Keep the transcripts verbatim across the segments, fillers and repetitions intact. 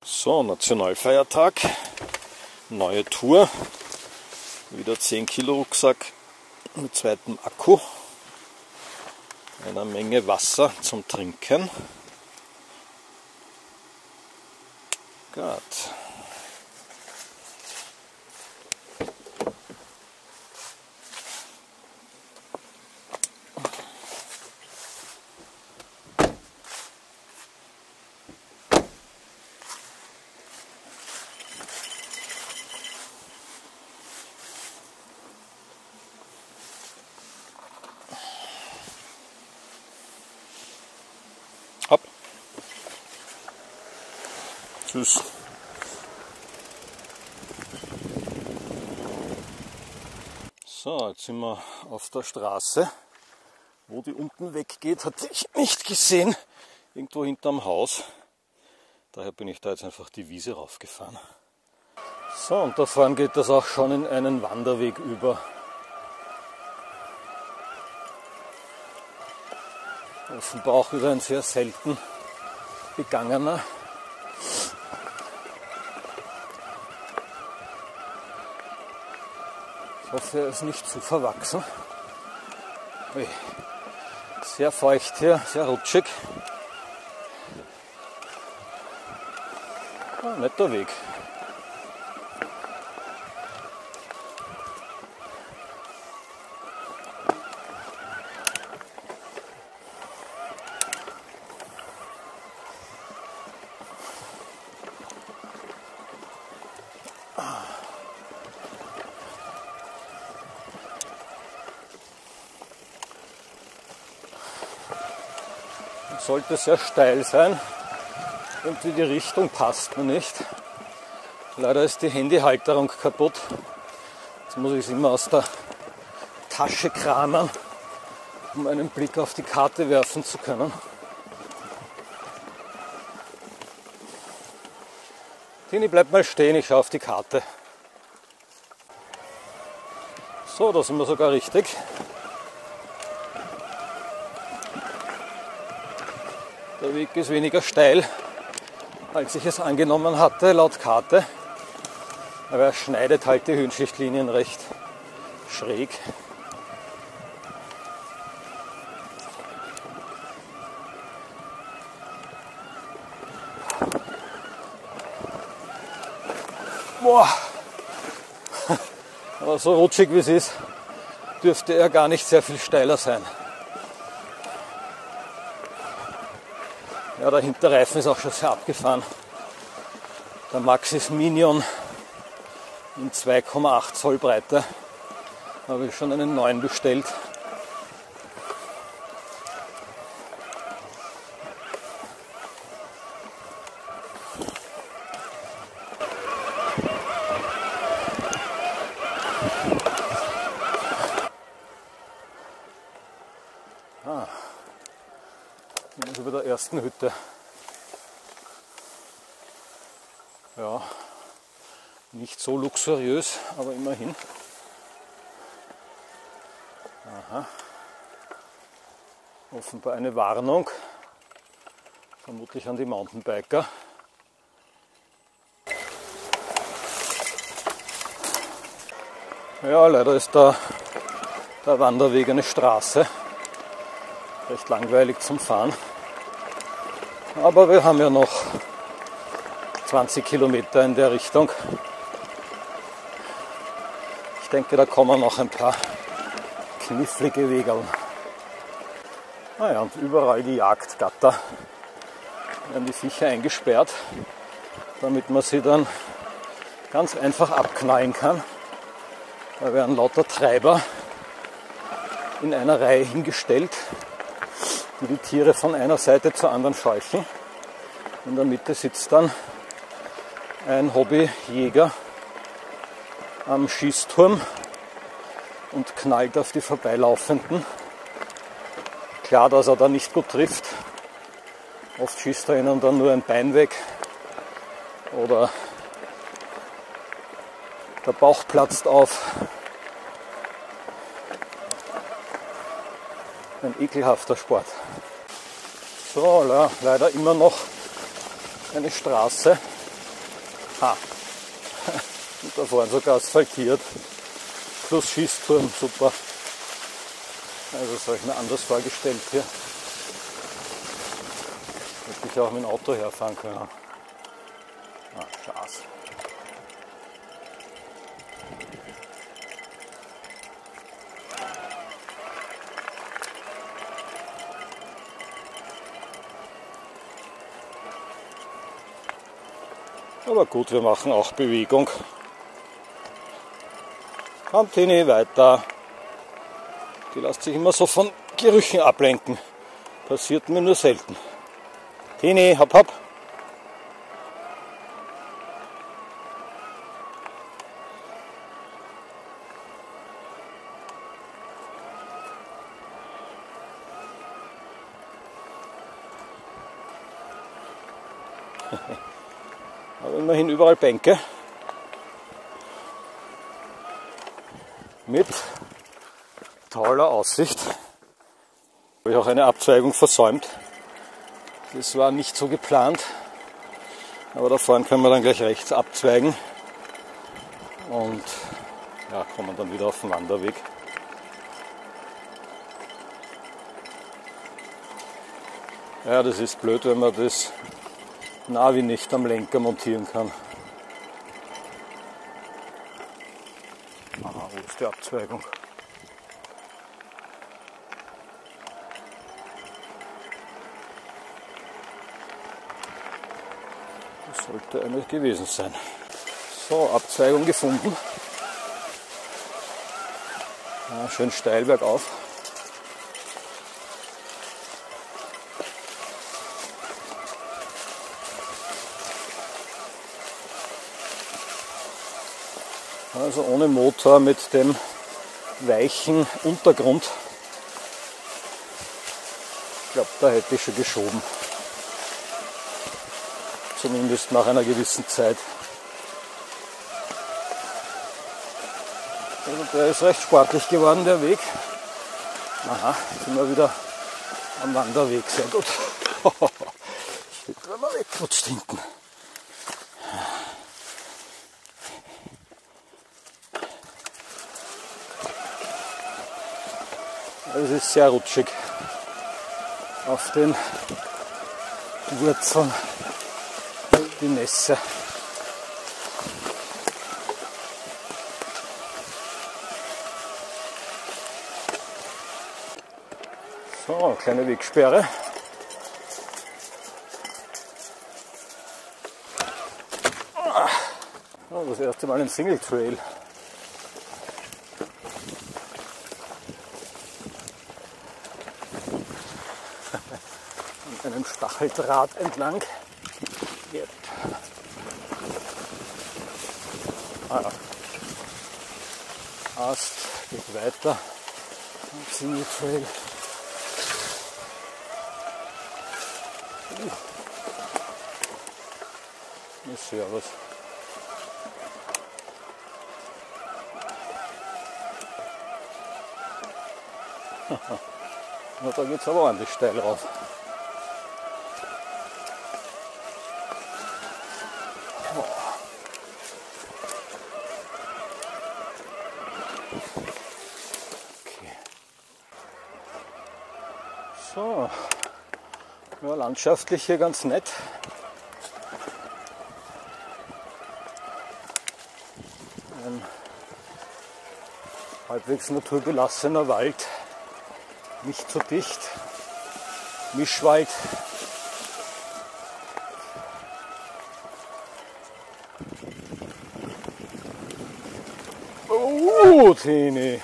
So, Nationalfeiertag, neue Tour, wieder zehn Kilo Rucksack mit zweitem Akku, einer Menge Wasser zum Trinken. Gut. Hopp. Tschüss. So, jetzt sind wir auf der Straße. Wo die unten weggeht, hatte ich nicht gesehen. Irgendwo hinterm Haus. Daher bin ich da jetzt einfach die Wiese raufgefahren. So, und da vorne geht das auch schon in einen Wanderweg über. Offenbar auch wieder ein sehr selten begangener. Ich hoffe, er ist nicht zu verwachsen. Ui. Sehr feucht hier, sehr rutschig. Ah, netter Weg. Sollte sehr steil sein, irgendwie die Richtung passt mir nicht. Leider ist die Handyhalterung kaputt. Jetzt muss ich es immer aus der Tasche kramen, um einen Blick auf die Karte werfen zu können. Tini, bleib mal stehen, ich schaue auf die Karte. So, da sind wir sogar richtig. Der Weg ist weniger steil, als ich es angenommen hatte, laut Karte. Aber er schneidet halt die Höhenschichtlinien recht schräg. Boah! Aber so rutschig wie es ist, dürfte er gar nicht sehr viel steiler sein. Ja, der Hinterreifen ist auch schon sehr abgefahren. Der Maxxis Minion in zwei Komma acht Zoll Breite. Da habe ich schon einen neuen bestellt. Ah. Also bei der ersten Hütte. Ja, nicht so luxuriös, aber immerhin. Aha. Offenbar eine Warnung, vermutlich an die Mountainbiker. Ja, leider ist da der Wanderweg eine Straße. Recht langweilig zum Fahren. Aber wir haben ja noch zwanzig Kilometer in der Richtung. Ich denke, da kommen noch ein paar knifflige Wege. Naja, und überall die Jagdgatter. Da werden die Viecher eingesperrt, damit man sie dann ganz einfach abknallen kann. Da werden lauter Treiber in einer Reihe hingestellt, die die Tiere von einer Seite zur anderen scheuchen. In der Mitte sitzt dann ein Hobbyjäger am Schießturm und knallt auf die Vorbeilaufenden. Klar, dass er da nicht gut trifft. Oft schießt er ihnen dann nur ein Bein weg oder der Bauch platzt auf. Ein ekelhafter Sport. So, ja, leider immer noch eine Straße. Ha. Und da vorne sogar asphaltiert. Plus Schießturm, super. Also das habe ich mir anders vorgestellt hier. Hätte ich auch mit dem Auto herfahren können. Ah, Schaß. Aber gut, wir machen auch Bewegung. Kommt Tini, weiter. Die lässt sich immer so von Gerüchen ablenken. Passiert mir nur selten. Tini, hopp, hopp. Aber immerhin überall Bänke mit toller Aussicht. Habe ich auch eine Abzweigung versäumt. Das war nicht so geplant, aber da vorne können wir dann gleich rechts abzweigen und ja, kommen dann wieder auf den Wanderweg. Ja, das ist blöd, wenn man das Navi nicht am Lenker montieren kann. Aha, wo ist die Abzweigung? Das sollte eine gewesen sein. So, Abzweigung gefunden. Ja, schön steil bergauf. Also ohne Motor mit dem weichen Untergrund. Ich glaube, da hätte ich schon geschoben. Zumindest nach einer gewissen Zeit. Also der ist recht sportlich geworden, der Weg. Aha, jetzt sind wir wieder am Wanderweg. Sehr gut. Shit, wenn man wegrutscht hinten. Es ist sehr rutschig auf den Wurzeln, die Nässe. So, kleine Wegsperre. Oh, das erste Mal ein Single Trail. Einem Stacheldraht entlang. Yep. Ah, ja. Ast geht weiter. Single Trail. Uh. Ja, servus. Na, da geht es aber ordentlich steil rauf. So, ja, landschaftlich hier ganz nett. Ein halbwegs naturbelassener Wald, nicht zu dicht, Mischwald. Oh, Tini!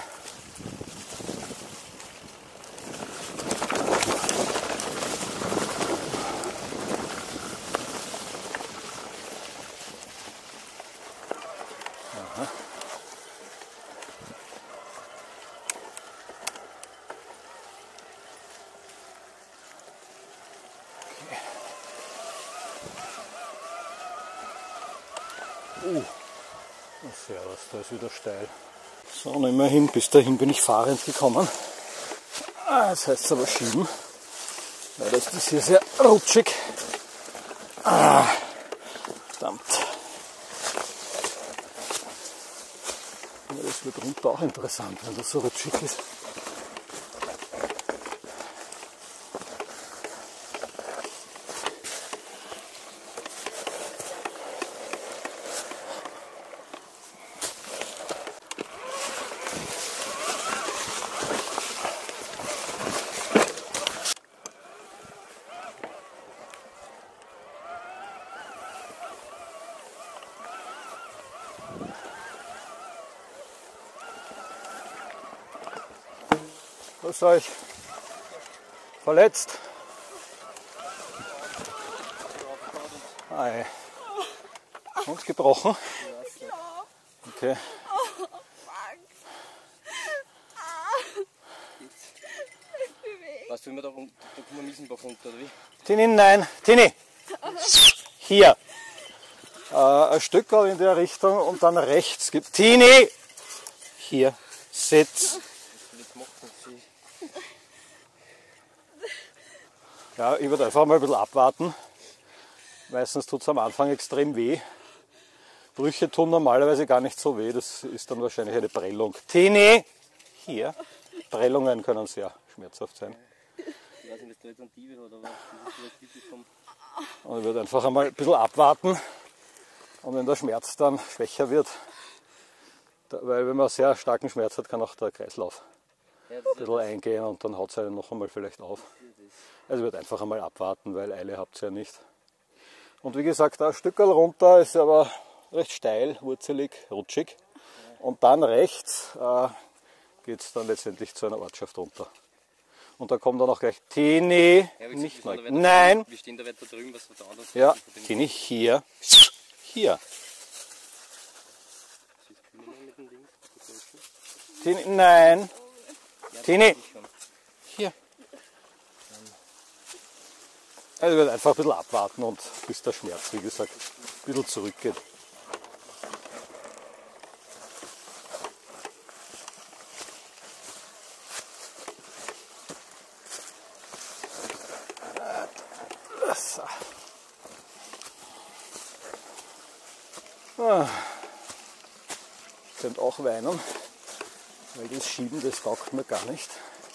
Uh, servus, da ist wieder steil. So, und immerhin, bis dahin bin ich fahrend gekommen. Ah, jetzt heißt es aber schieben, weil das ist hier sehr rutschig. Ah, verdammt. das wird runter auch interessant, wenn das so rutschig ist. Was soll ich? Verletzt? Ei. Und gebrochen? Okay. Was, wenn wir da, da kommen wir Miesenbach runter, oder wie? Tini, nein. Tini! Hier. Äh, ein Stück in der Richtung und dann rechts gibt. Tini! Hier. Sitz. Ja, ich würde einfach mal ein bisschen abwarten. Meistens tut es am Anfang extrem weh. Brüche tun normalerweise gar nicht so weh, das ist dann wahrscheinlich eine Prellung. Tini! Hier. Prellungen können sehr schmerzhaft sein. Ich weiß nicht, was da jetzt an Diebe hat, aber das ist typisch vom... Und ich würde einfach einmal ein bisschen abwarten. Und wenn der Schmerz dann schwächer wird, weil wenn man sehr starken Schmerz hat, kann auch der Kreislauf ein bisschen eingehen und dann haut es einen noch einmal vielleicht auf. Also ich würde einfach einmal abwarten, weil Eile habt ihr ja nicht. Und wie gesagt, ein Stückerl runter ist aber recht steil, wurzelig, rutschig. Und dann rechts äh, geht es dann letztendlich zu einer Ortschaft runter. Und da kommt dann auch gleich Tini, Ja, nicht mal. Nein! Wir stehen da weiter drüben, was da anders Ja, Tini, hier, hier. Tini, nein! Tini! Hier. Also ich werde einfach ein bisschen abwarten und bis der Schmerz, wie gesagt, ein bisschen zurückgeht. So. Ah. Ich könnte auch weinen, weil das Schieben, das taugt mir gar nicht.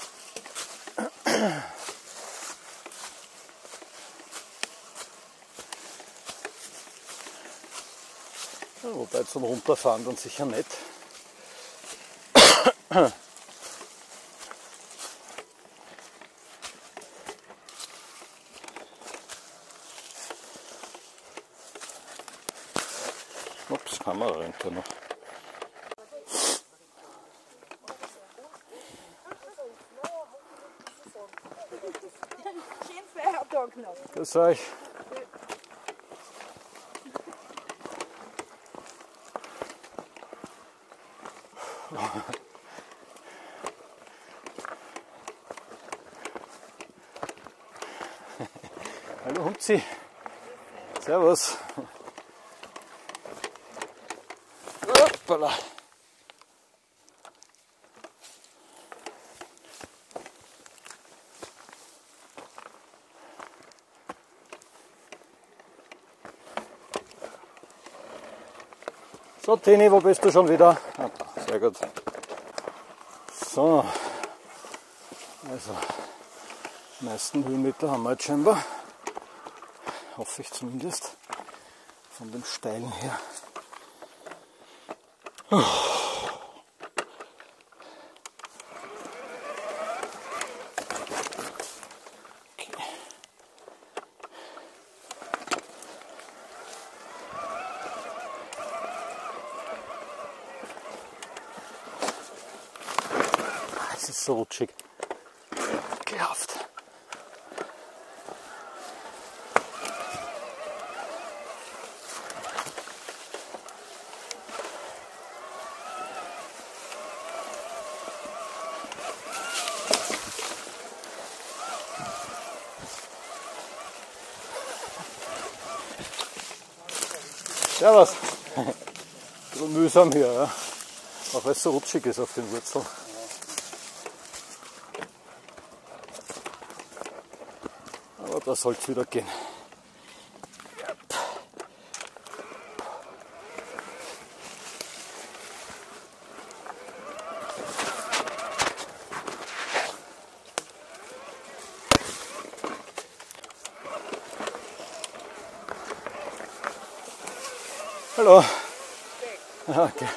Ja, wobei zum Runterfahren dann sicher nicht. Ups, Kamera rennt ja noch. Grüß euch. Hallo Humzi. Servus. Hoppala. So, Tini, wo bist du schon wieder? Ah, da, sehr gut. So, also, die meisten Höhenmeter haben wir jetzt scheinbar. Hoffe ich zumindest. Von dem Steilen her. Oh. Es ist so rutschig. Ekelhaft. Servus. Ein bisschen mühsam hier, ja. Auch weil es so rutschig ist auf den Wurzeln. Aber da soll es wieder gehen. Hallo. Okay.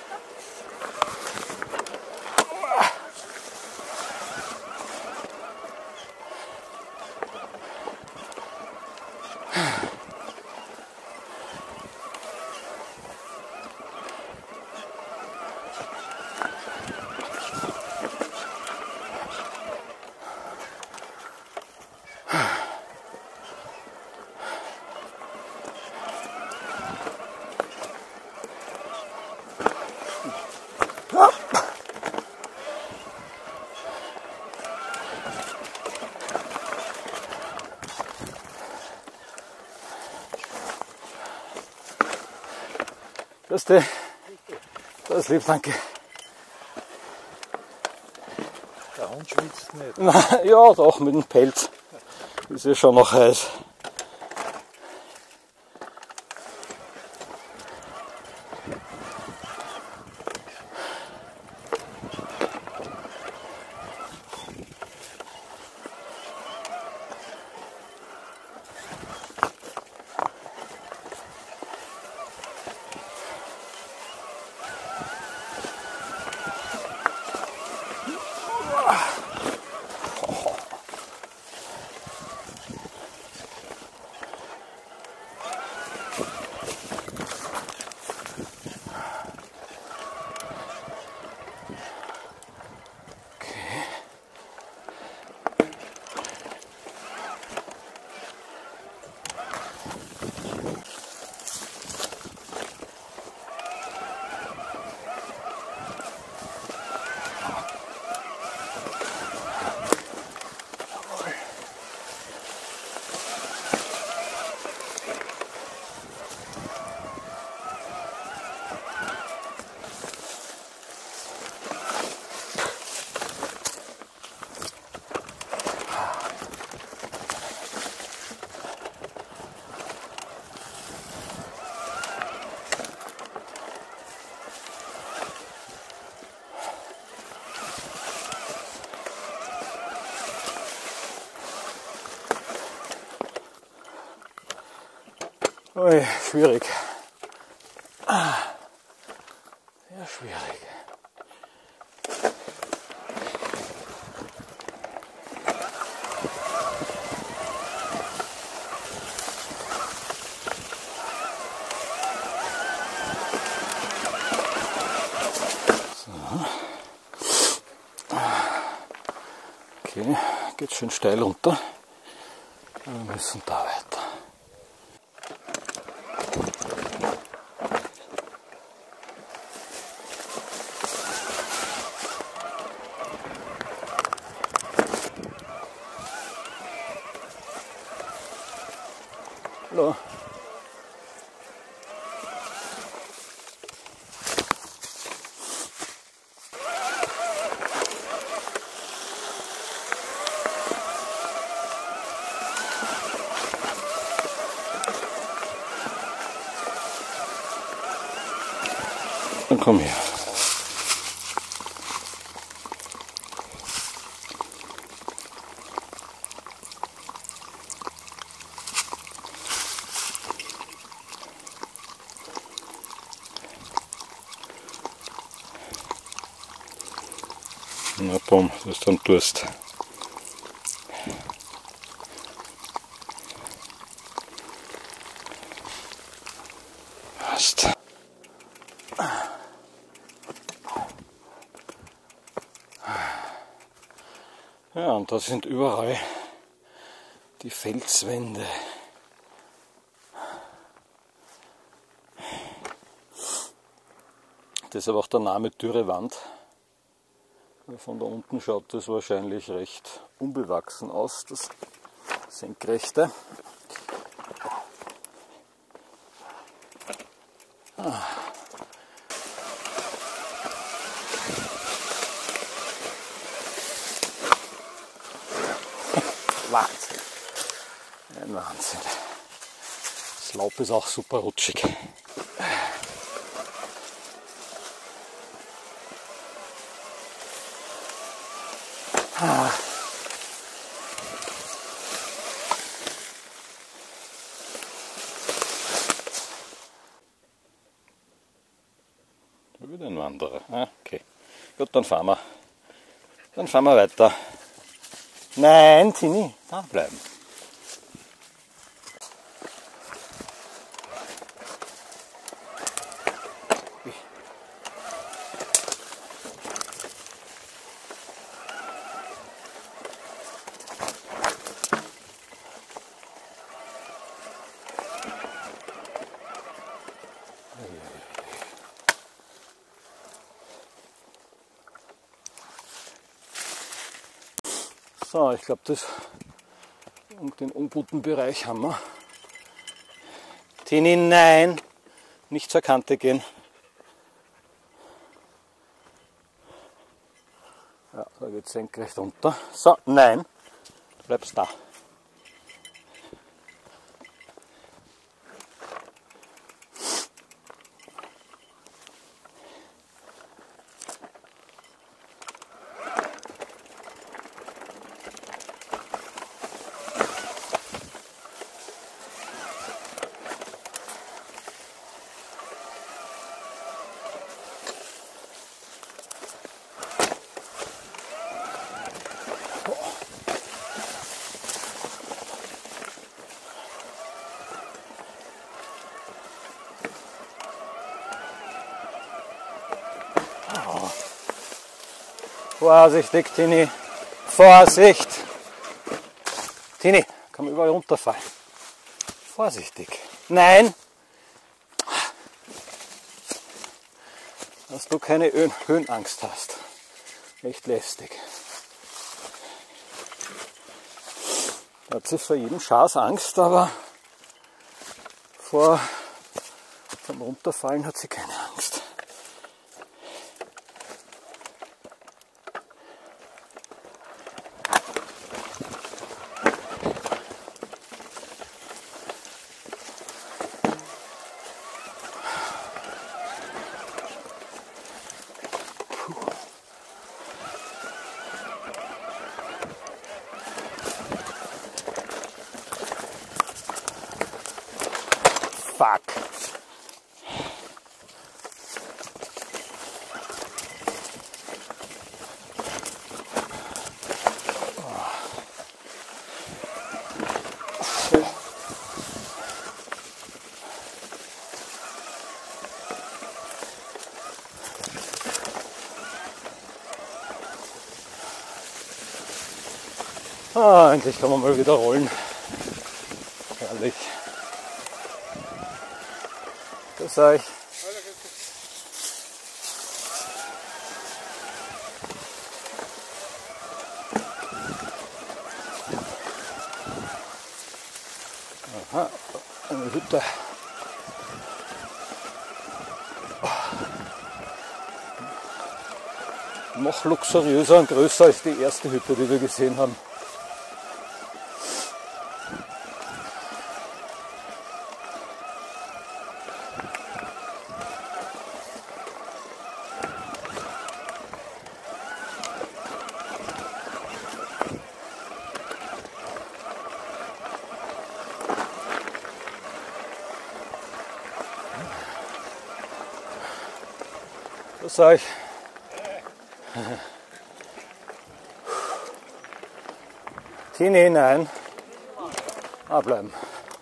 Grüß dich. Das ist lieb, danke. Der Hund schwitzt nicht. Na, ja, doch, mit dem Pelz. Ist ja schon noch heiß. Ui, schwierig. Sehr schwierig. So. Okay, geht schön steil runter. Wir müssen da weiter. Hallo. Dann komm her. Na bumm, du hast dann Durst. Passt. Ja, und da sind überall die Felswände. Deshalb auch der Name Dürre Wand. Von da unten schaut das wahrscheinlich recht unbewachsen aus, das Senkrechte. Ah. Wahnsinn. Ein Wahnsinn. Das Laub ist auch super rutschig. Ah. Schon wieder ein Wanderer. Ah, okay. Gut, dann fahren wir. Dann fahren wir weiter. Nein, Tini, da bleiben. So, ich glaube, das den unguten Bereich haben wir. Tini, nein, nicht zur Kante gehen. Ja, da geht es senkrecht runter. So, nein, du bleibst da. Vorsichtig, Tini. Vorsicht. Tini, kann man überall runterfallen. Vorsichtig. Nein. Dass du keine Höhen Höhenangst hast. Echt lästig. Da hat sie vor jedem Schaß Angst, aber vor dem Runterfallen hat sie keine Angst. Fuck. Ah, endlich kann man mal wieder rollen. Herrlich. Das sage ich. Aha, eine Hütte. Noch luxuriöser und größer als die erste Hütte, die wir gesehen haben. Das sage ich. Tini, nein. Ah, bleiben.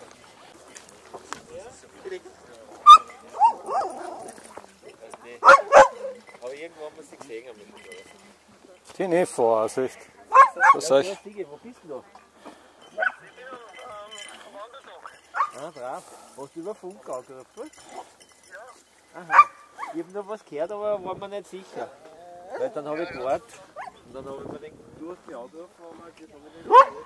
Aber irgendwann muss ich gesehen haben. Tini, Vorsicht. Das sage ich. Wo bist du? Ah, brav. Hast du über Funk angerufen? Aha. Ich habe noch was gehört, aber war mir nicht sicher. Weil dann habe ich gewartet und dann habe ich mir gedacht, du hast mich angerufen, aber das habe ich nicht gehört.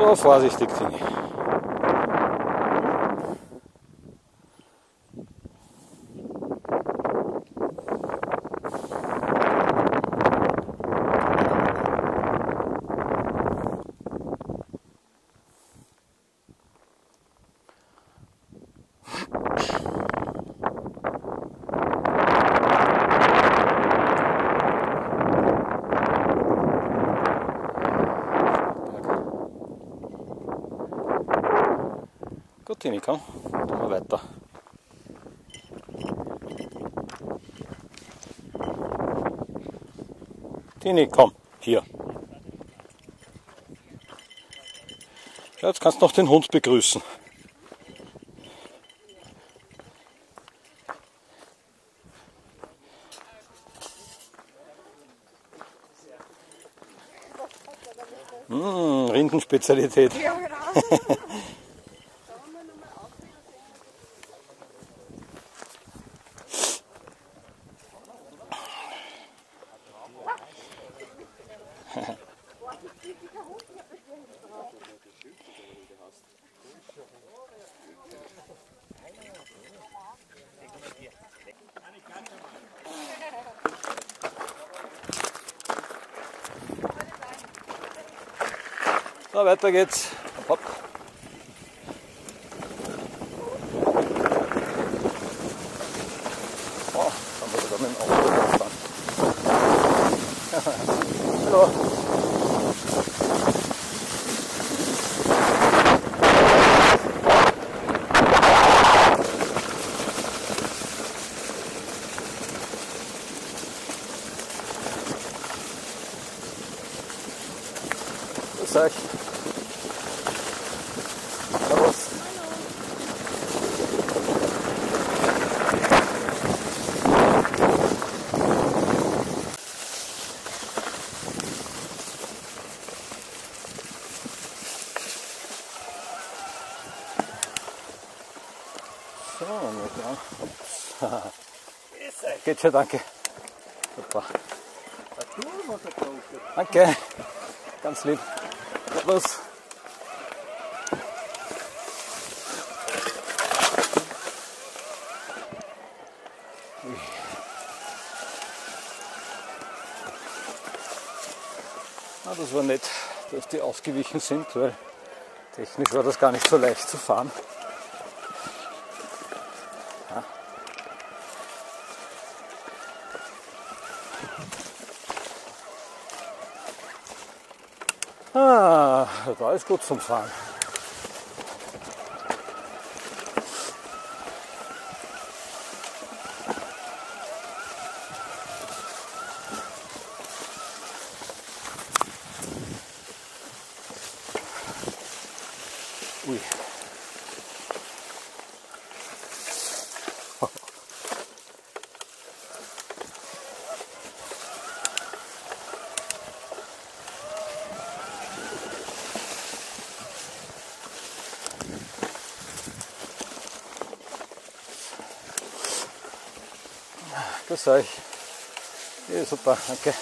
So, vorsichtig, Tini. Gut, Tini, komm, machen wir weiter. Tini, komm, hier. Schau, jetzt kannst du noch den Hund begrüßen. Mmh, Rindenspezialität. Ja, genau. So, weiter geht's. Hopp, hopp. Oh, jetzt haben wir sogar mit dem Auto gefahren. Hallo. Grüß euch. Servus. So, na klar. Geht schon, danke. Super. Danke. Ganz lieb. Was? Ah, das war nett, dass die ausgewichen sind, weil technisch war das gar nicht so leicht zu fahren. Ah, da ist gut zum Fahren. Ui. Grüß euch. Ja, super, danke.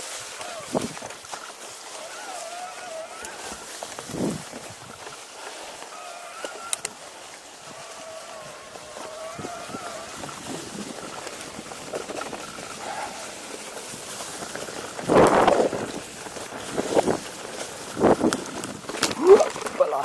Hoppala.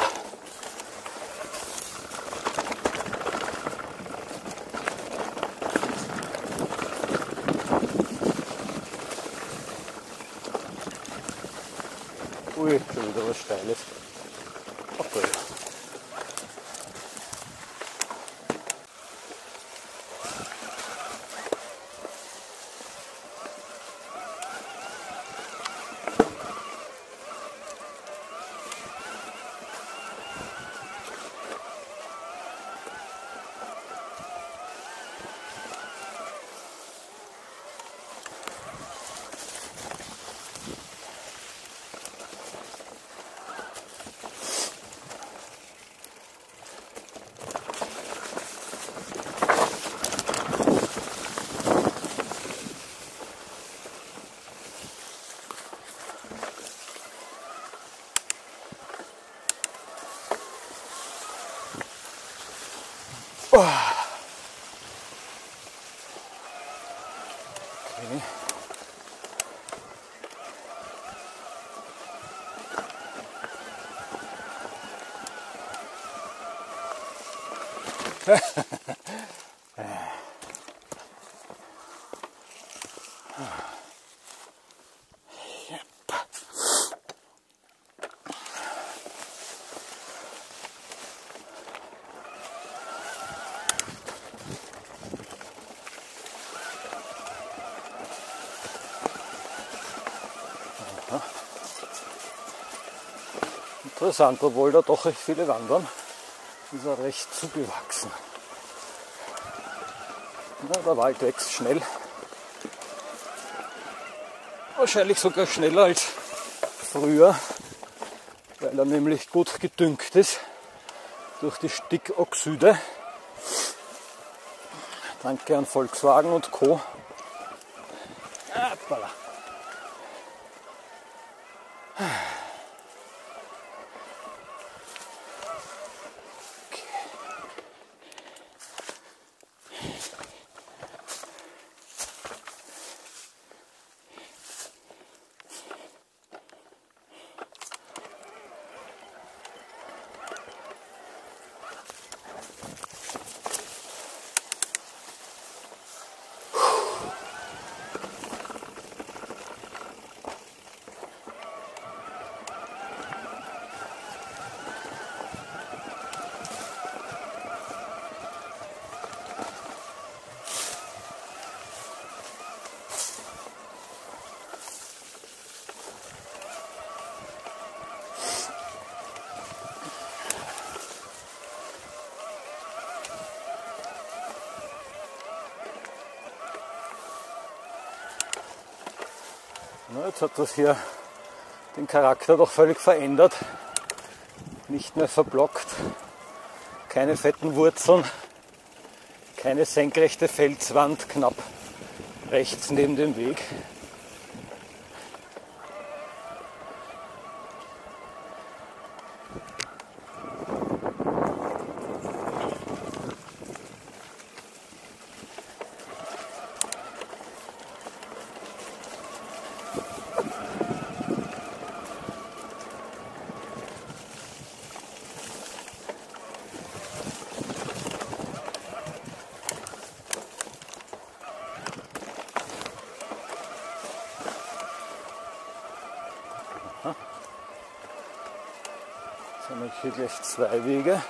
Ui, schon wieder was Steiles. Okay. Okay. Interessant, obwohl da doch recht viele wandern, ist er recht zugewachsen. Ja, der Wald wächst schnell. Wahrscheinlich sogar schneller als früher, weil er nämlich gut gedüngt ist durch die Stickoxide. Danke an Volkswagen und Co. Appala. Na, jetzt hat das hier den Charakter doch völlig verändert. Nicht mehr verblockt, keine fetten Wurzeln, keine senkrechte Felswand knapp rechts neben dem Weg. Jetzt haben wir hier gleich zwei Wege.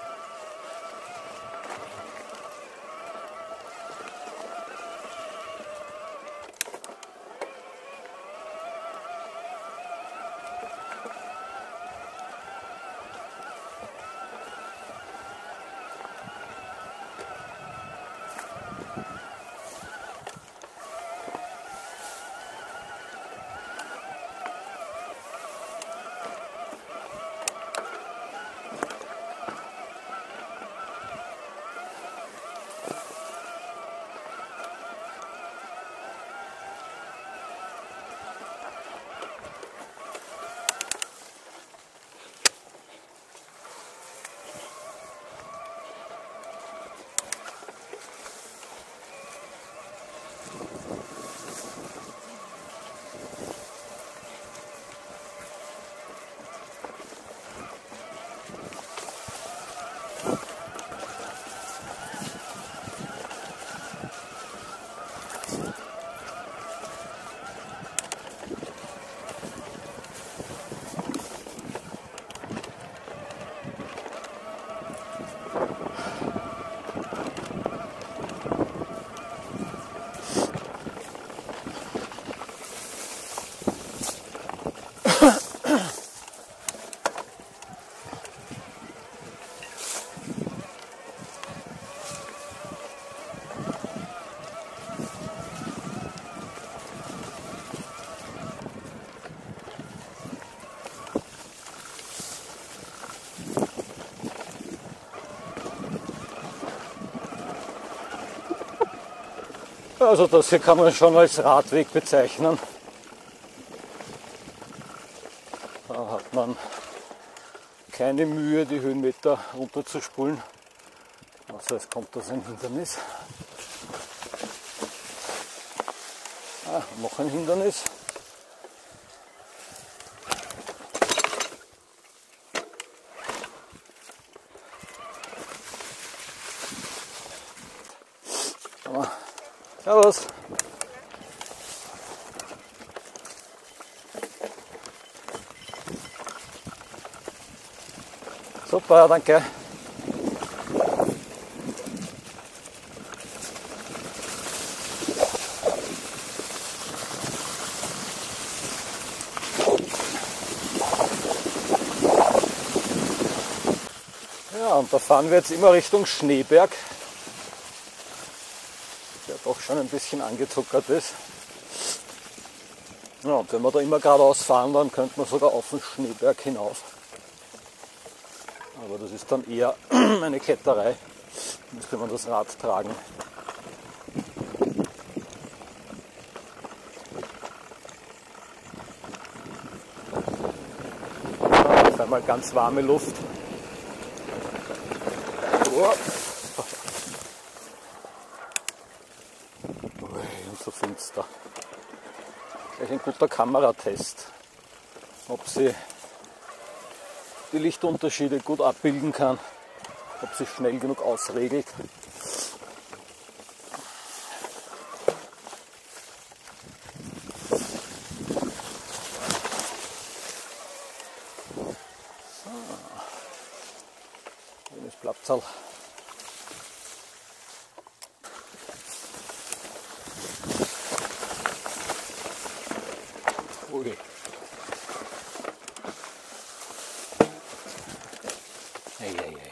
Also das hier kann man schon als Radweg bezeichnen. Da hat man keine Mühe, die Höhenmeter runterzuspulen. Also es kommt da so ein Hindernis. Ah, noch ein Hindernis. Servus. Super, danke. Ja, und da fahren wir jetzt immer Richtung Schneeberg, der doch schon ein bisschen angezuckert ist. Ja, und wenn wir da immer geradeaus fahren, dann könnte man sogar auf den Schneeberg hinauf. Aber das ist dann eher eine Kletterei, müsste man das Rad tragen. Ja, auf einmal ganz warme Luft. Oh. Und so finster. Gleich ein guter Kameratest, ob sie die Lichtunterschiede gut abbilden kann, ob sie schnell genug ausregelt. So. Schönes Platzal. Ui. Ei, ei, ei.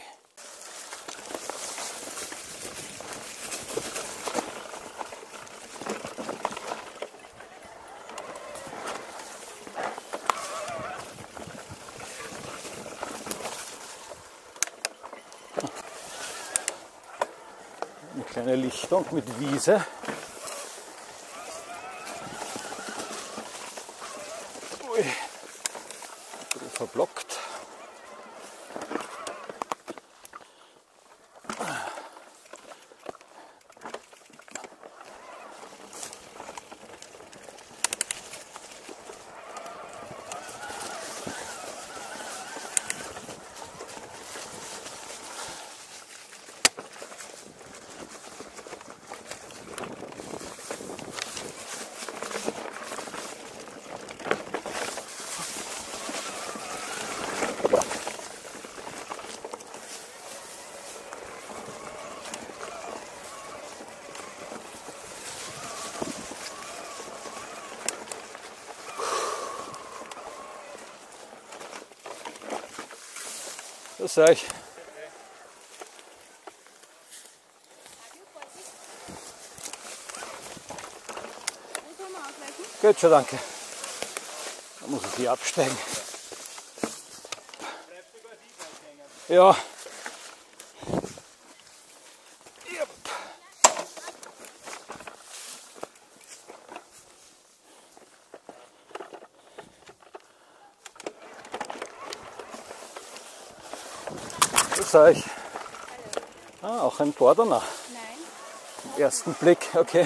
Eine kleine Lichtung mit Wiese. Ui. Ein bisschen verblockt. Das sage ich. Gut, schon, danke. Da muss ich hier absteigen. Ja. Yep. Das sage ich. Ah, auch ein Borderner. Nein. Im ersten Blick, okay.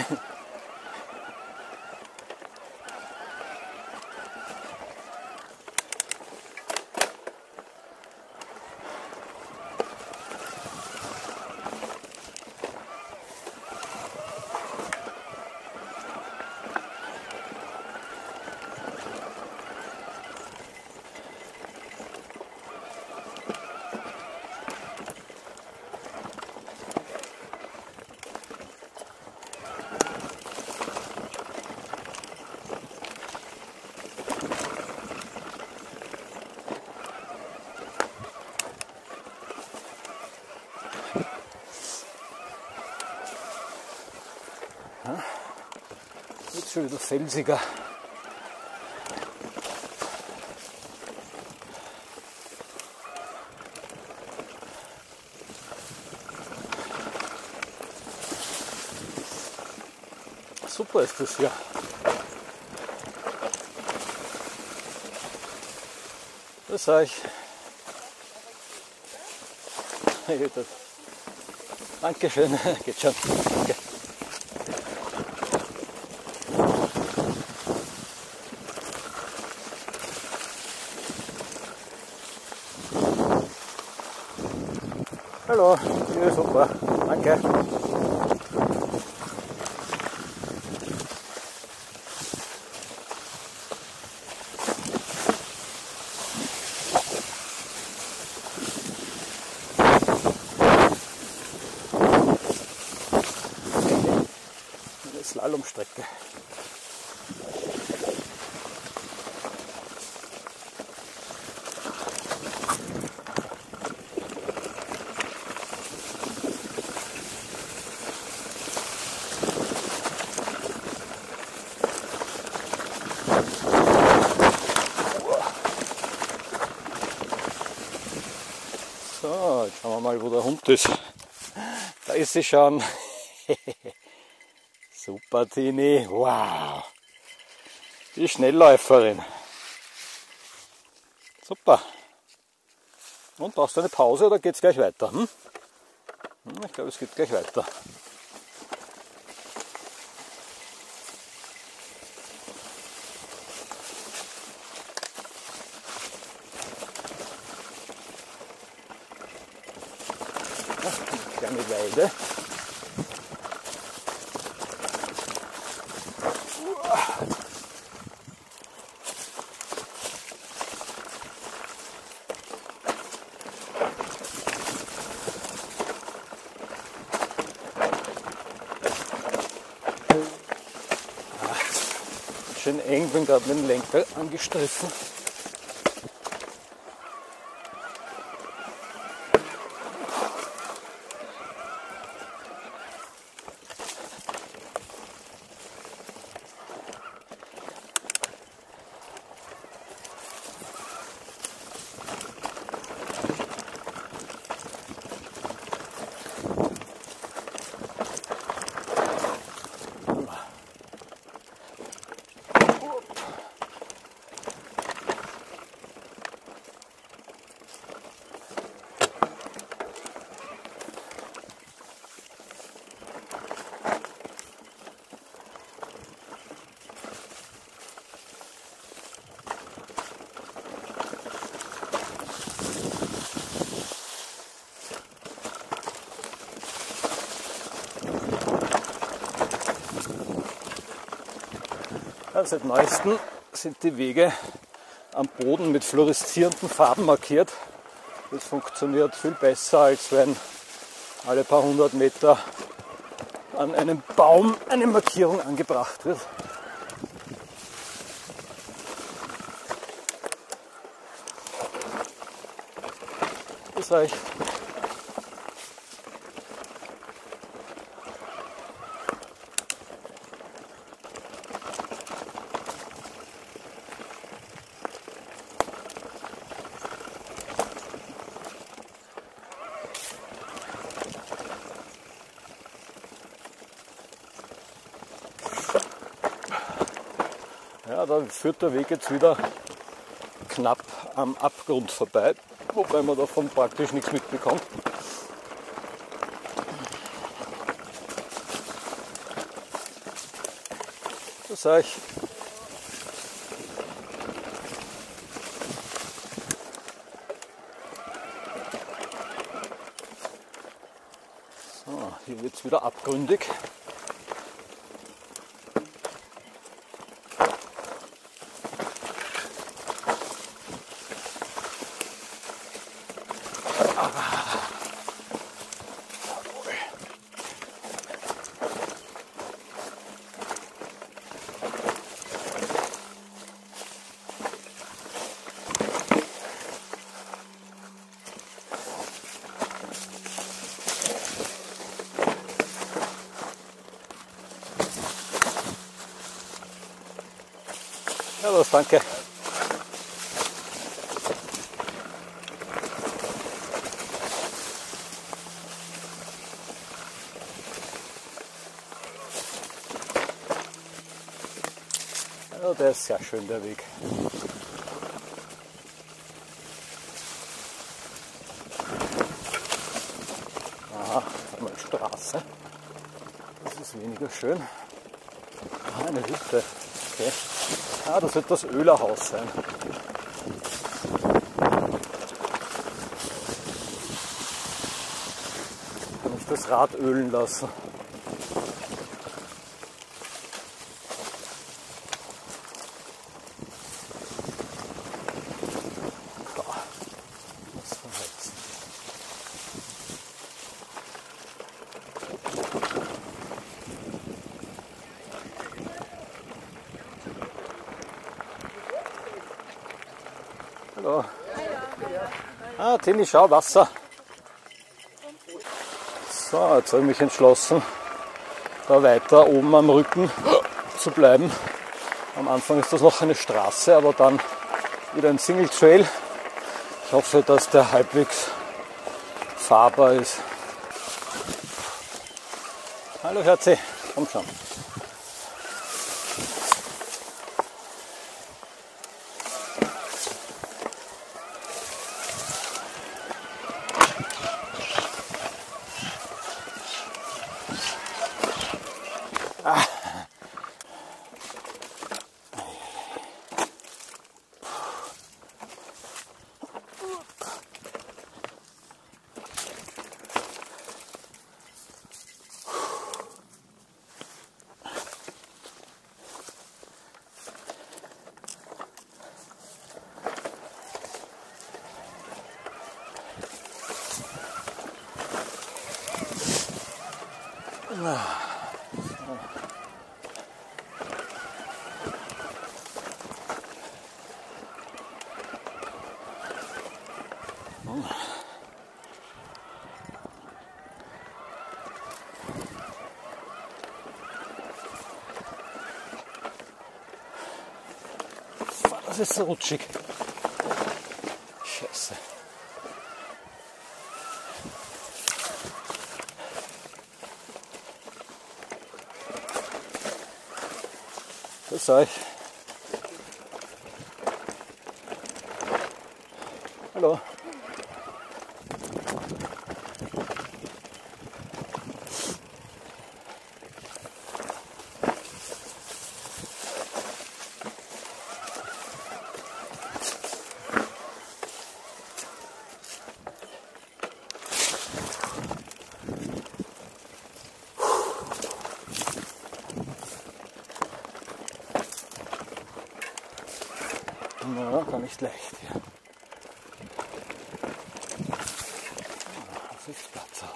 Jetzt schon wieder felsiger. Super ist das hier. Das sage ich. Dankeschön, geht schon. Danke. Hallo, ja, super, danke. Eine Slalomstrecke. So, jetzt schauen wir mal, wo der Hund ist. Da ist sie schon. Super, Tini. Wow. Die Schnellläuferin. Super. Und brauchst du eine Pause oder geht es gleich weiter? Hm? Ich glaube, es geht gleich weiter. Kleine Weide. Schön eng, bin gerade mit dem Lenker angestriffen. Ja, seit neuestem sind die Wege am Boden mit fluoreszierenden Farben markiert. Das funktioniert viel besser, als wenn alle paar hundert Meter an einem Baum eine Markierung angebracht wird. Das reicht. Ja, da führt der Weg jetzt wieder knapp am Abgrund vorbei, wobei man davon praktisch nichts mitbekommt. Das sage ich. So, hier wird es wieder abgründig. Ja, los, danke. Ja, der ist sehr schön, der Weg. Aha, einmal Straße. Mega schön. Ah, eine Hütte. Okay. Ah, das wird das Ölerhaus sein. Kann ich das Rad ölen lassen. Hallo. Ah, Tini, schau, Wasser. So, jetzt habe ich mich entschlossen, da weiter oben am Rücken zu bleiben. Am Anfang ist das noch eine Straße, aber dann wieder ein Single Trail. Ich hoffe, dass der halbwegs fahrbar ist. Hallo Herzi, komm schon. Das ist so rutschig. Scheiße. Grüß euch. Hallo. Na, gar nicht leicht hier. Das ist Platz.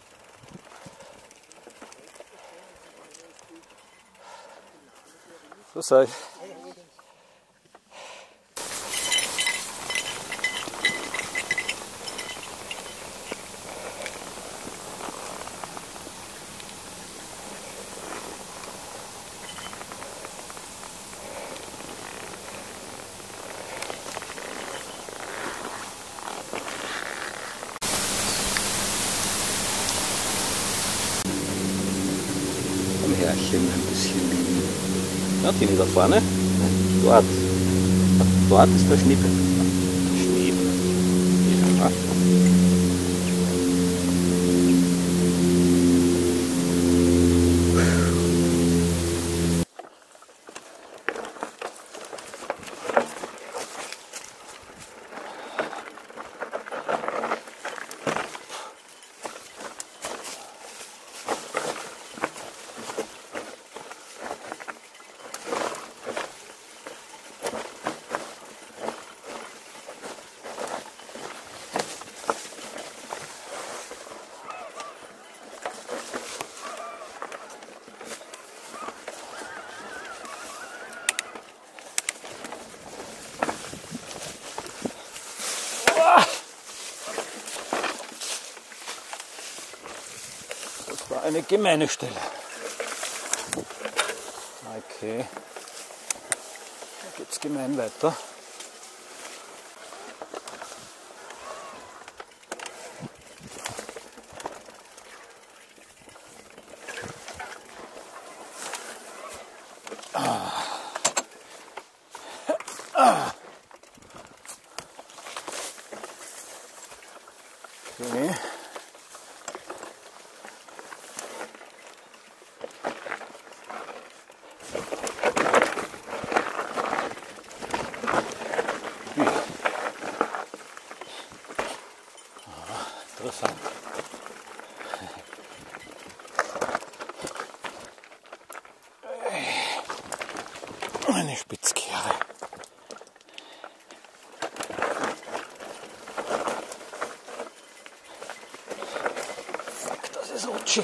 So sei ich. Härchen ein bisschen liegen. Ja, Tini, da vorne. Dort. Dort ist der Schnippe. Schnippe. Ja. Das war eine gemeine Stelle. Okay. Da geht's gemein weiter. Ah. Ah. Okay. rutschig.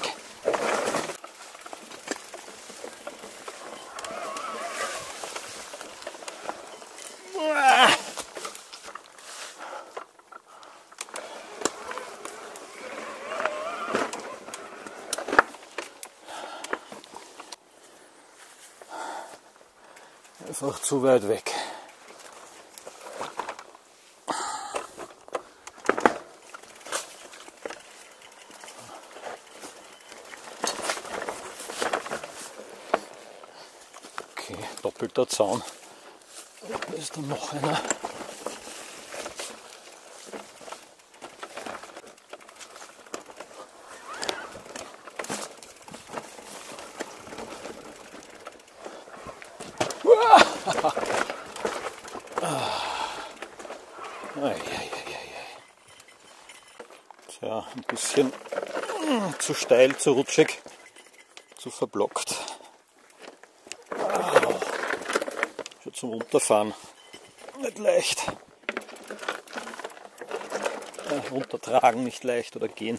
Einfach zu weit weg. Okay, doppelter Zaun. Da ist dann noch einer. Tja, ein bisschen zu steil, zu rutschig, zu verblockt. Schon zum Runterfahren nicht leicht. Ja, runtertragen nicht leicht oder gehen.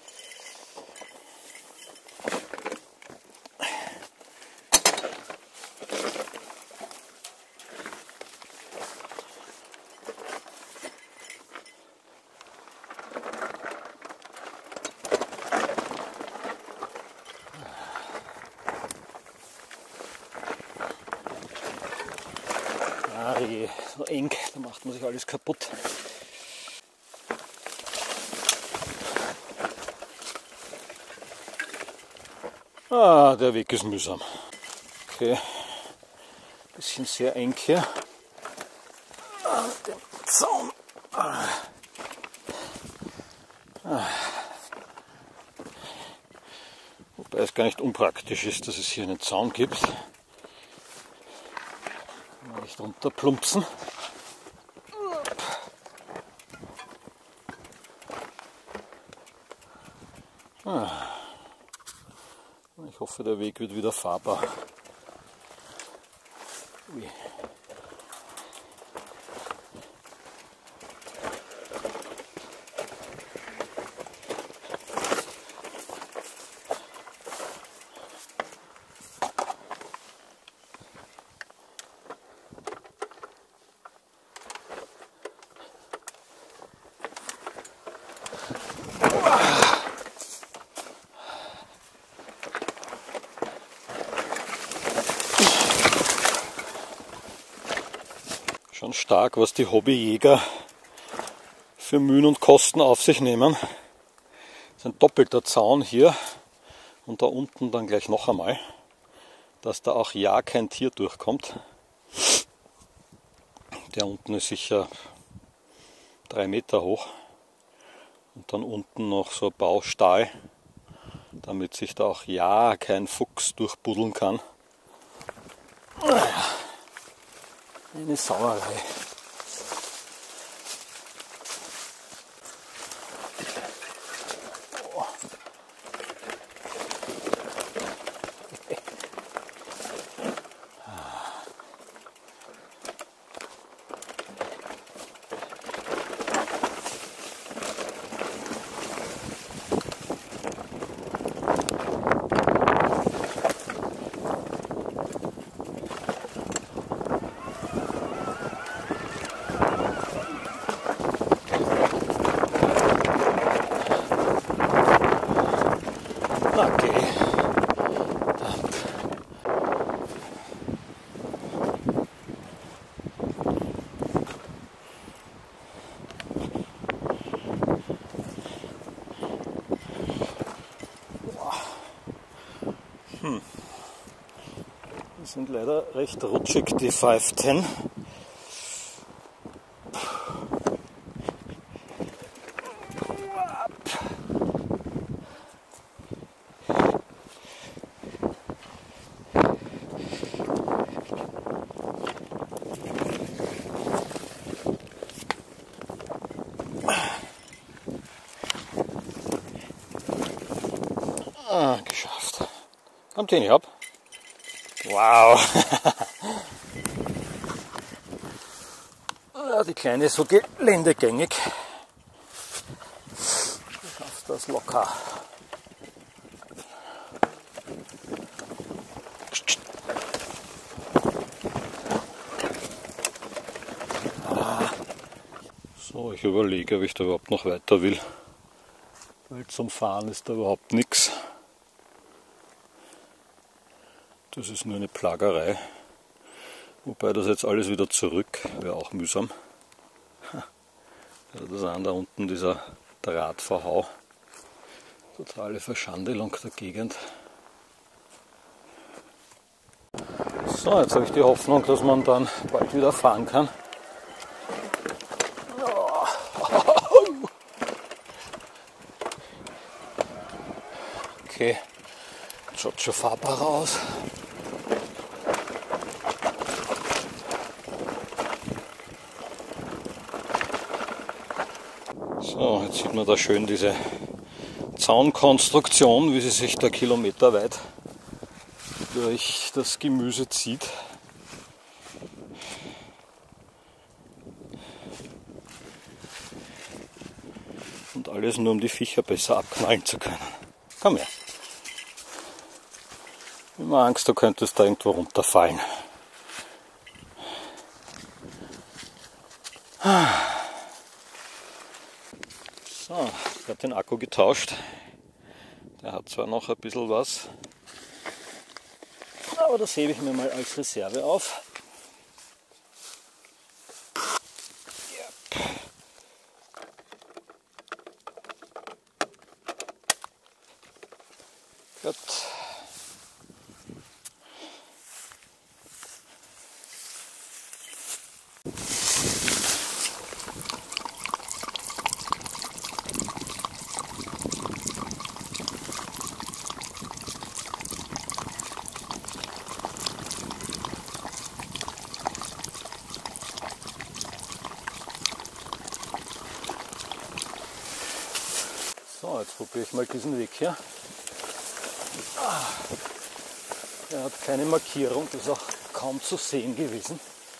So eng, da macht man sich alles kaputt. Ah, der Weg ist mühsam. Okay, bisschen sehr eng hier. Ah, den Zaun. Ah. Ah. Wobei es gar nicht unpraktisch ist, dass es hier einen Zaun gibt. Nicht runterplumpsen. Ah. Ich hoffe, der Weg wird wieder fahrbar. Ui. Schon stark, was die Hobbyjäger für Mühen und Kosten auf sich nehmen. Das ist ein doppelter Zaun hier und da unten dann gleich noch einmal, dass da auch ja kein Tier durchkommt. Der unten ist sicher drei Meter hoch und dann unten noch so ein Baustahl, damit sich da auch ja kein Fuchs durchbuddeln kann. Eine Sauerei. Oh. Hm. Die sind leider recht rutschig, die fünf zehn. Ah, geschafft. Kommt den ab. Wow. Ja, die Kleine ist so geländegängig. Du schaffst das locker. So, ich überlege, ob ich da überhaupt noch weiter will, weil zum Fahren ist da überhaupt nichts. Das ist nur eine Plagerei. Wobei das jetzt alles wieder zurück wäre auch mühsam. Ja, das an da unten, dieser Drahtverhau. Totale Verschandelung der Gegend. So, jetzt habe ich die Hoffnung, dass man dann bald wieder fahren kann. Okay, schaut schon fahrbar aus. So, jetzt sieht man da schön diese Zaunkonstruktion, wie sie sich da kilometerweit durch das Gemüse zieht. Und alles nur, um die Viecher besser abknallen zu können. Komm her. Immer Angst, du könntest da irgendwo runterfallen. So, ich habe den Akku getauscht. Der hat zwar noch ein bisschen was, aber das hebe ich mir mal als Reserve auf. Gut. So, jetzt probiere ich mal diesen Weg hier. Er hat keine Markierung, das ist auch kaum zu sehen gewesen.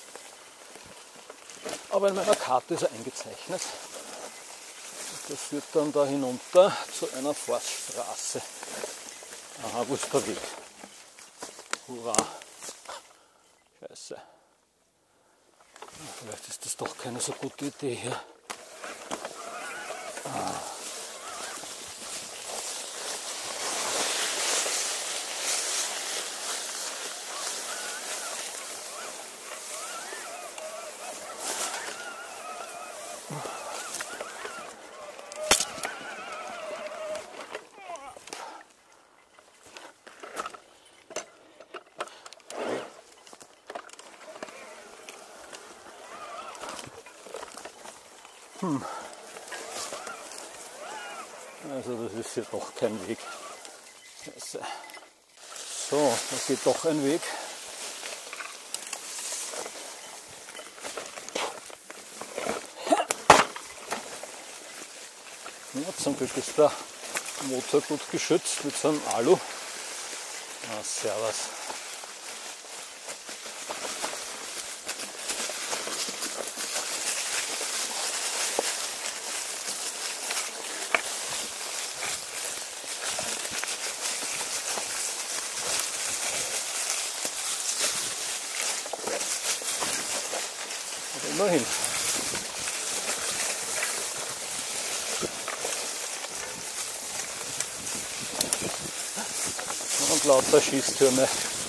Aber in meiner Karte ist er eingezeichnet. Das führt dann da hinunter zu einer Forststraße. Aha, wo ist der Weg? Hurra! Scheiße. Vielleicht ist das doch keine so gute Idee hier. Ah. Hm. Also das ist hier doch kein Weg. Scheiße. So, da geht doch ein Weg. Ja, zum Glück ist der Motor gut geschützt mit so einem Alu. Ah, servus. Immerhin. Und lauter Schießtürme.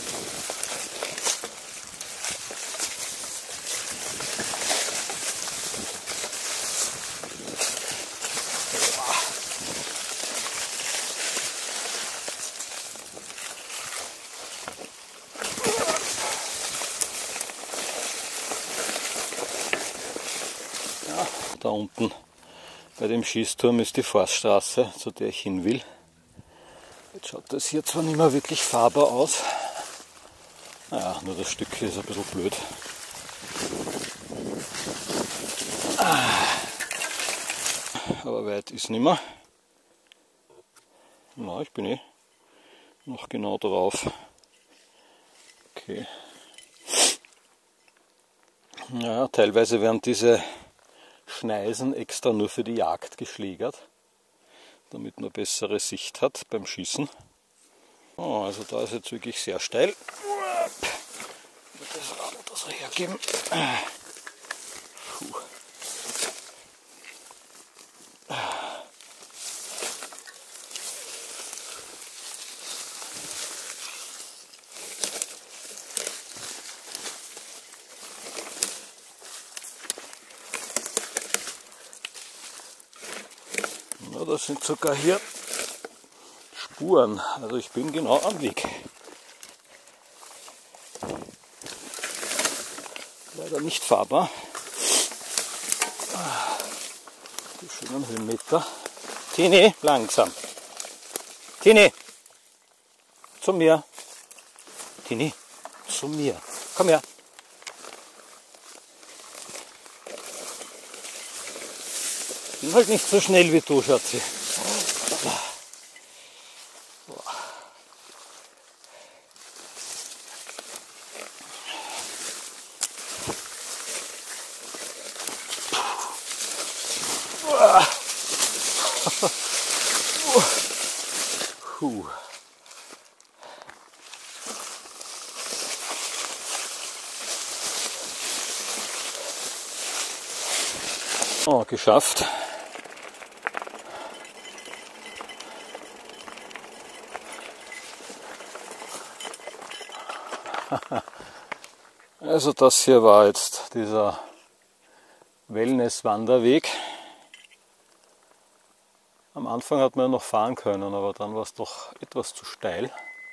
Da unten bei dem Schießturm ist die Forststraße, zu der ich hin will. Jetzt schaut das hier zwar nicht mehr wirklich fahrbar aus. Naja, nur das Stück hier ist ein bisschen blöd. Aber weit ist nicht mehr. Na, ich bin eh noch genau drauf. Okay. Ja, teilweise werden diese Schneisen extra nur für die Jagd geschlägert, damit man bessere Sicht hat beim Schießen. Oh, also da ist jetzt wirklich sehr steil. Das Rad das hergeben. Puh. Ja, das sind sogar hier Spuren, also ich bin genau am Weg. Leider nicht fahrbar. Die schönen Höhenmeter. Tini, langsam. Tini, zu mir. Tini, zu mir. Komm her. Ich bin halt nicht so schnell wie du, Schatzi. Puh. Oh, geschafft. Also das hier war jetzt dieser Wellness-Wanderweg. Am Anfang hat man ja noch fahren können, aber dann war es doch etwas zu steil.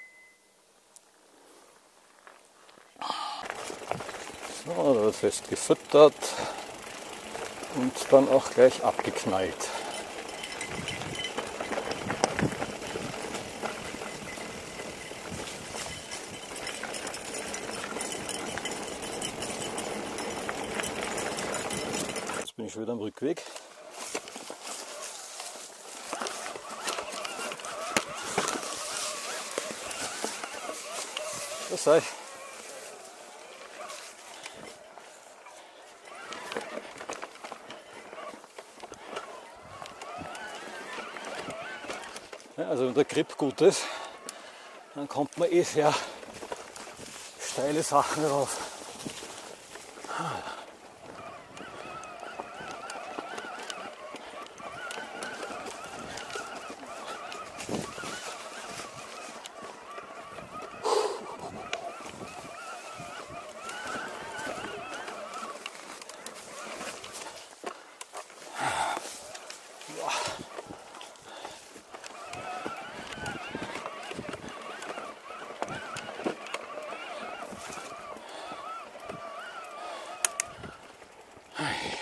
So, da wird fest gefüttert und dann auch gleich abgeknallt. Jetzt bin ich wieder am Rückweg. Das sei. Ja, also wenn der Grip gut ist, dann kommt man eh sehr steile Sachen rauf. Hey.